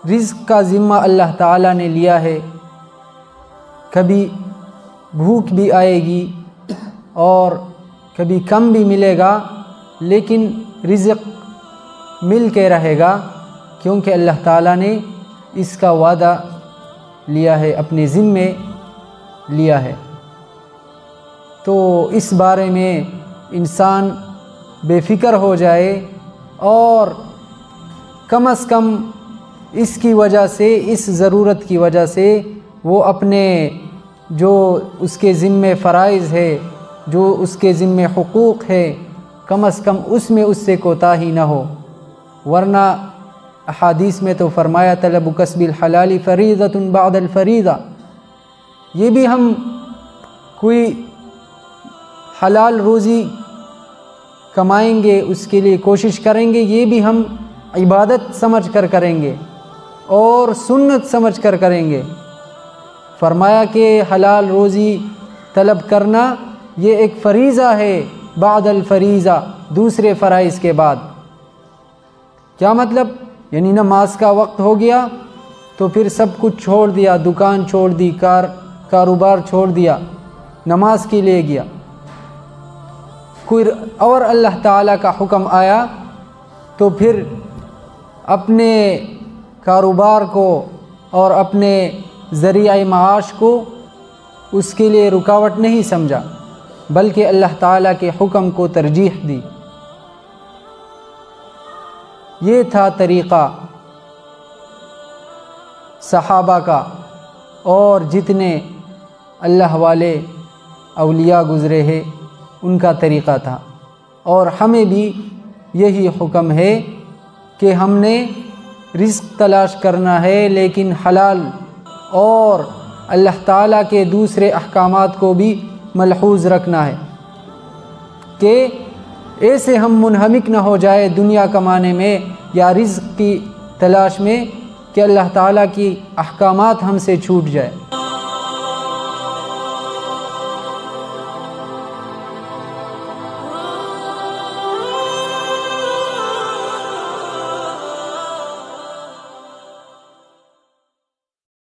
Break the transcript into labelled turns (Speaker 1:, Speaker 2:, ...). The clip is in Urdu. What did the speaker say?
Speaker 1: رزق کا ذمہ اللہ تعالیٰ نے لیا ہے۔ کبھی بھوک بھی آئے گی اور کبھی کم بھی ملے گا، لیکن رزق مل کے رہے گا، کیونکہ اللہ تعالیٰ نے اس کا وعدہ لیا ہے، اپنے ذمے لیا ہے۔ تو اس بارے میں انسان بے فکر ہو جائے اور کم از کم اس کی وجہ سے، اس ضرورت کی وجہ سے وہ اپنے جو اس کے ذمے فرائض ہے، جو اس کے ذمے حقوق ہے، کم از کم اس میں اس سے کوتاہی نہ ہو۔ ورنہ احادیث میں تو فرمایا طلب کسب الحلال فریضۃ بعد الفریضہ، یہ بھی ہم کوئی حلال روزی کمائیں گے، اس کے لیے کوشش کریں گے، یہ بھی ہم عبادت سمجھ کر کریں گے اور سنت سمجھ کر کریں گے۔ فرمایا کہ حلال روزی طلب کرنا یہ ایک فریضہ ہے، بعد الفریضہ، دوسرے فرائض کے بعد۔ کیا مطلب؟ یعنی نماز کا وقت ہو گیا تو پھر سب کچھ چھوڑ دیا، دکان چھوڑ دی، کاروبار چھوڑ دیا، نماز کے لیے گیا۔ کوئی اور اللہ تعالیٰ کا حکم آیا تو پھر اپنے کاروبار کو اور اپنے ذریعہ معاش کو اس کے لیے رکاوٹ نہیں سمجھا، بلکہ اللہ تعالیٰ کے حکم کو ترجیح دی۔ یہ تھا طریقہ صحابہ کا، اور جتنے اللہ والے اولیاء گزرے ہیں ان کا طریقہ تھا۔ اور ہمیں بھی یہی حکم ہے کہ ہم نے رزق تلاش کرنا ہے، لیکن حلال، اور اللہ تعالیٰ کے دوسرے احکامات کو بھی ملحوظ رکھنا ہے کہ ایسے ہم منہمک نہ ہو جائے دنیا کمانے میں یا رزق کی تلاش میں کہ اللہ تعالیٰ کی احکامات ہم سے چھوٹ جائے۔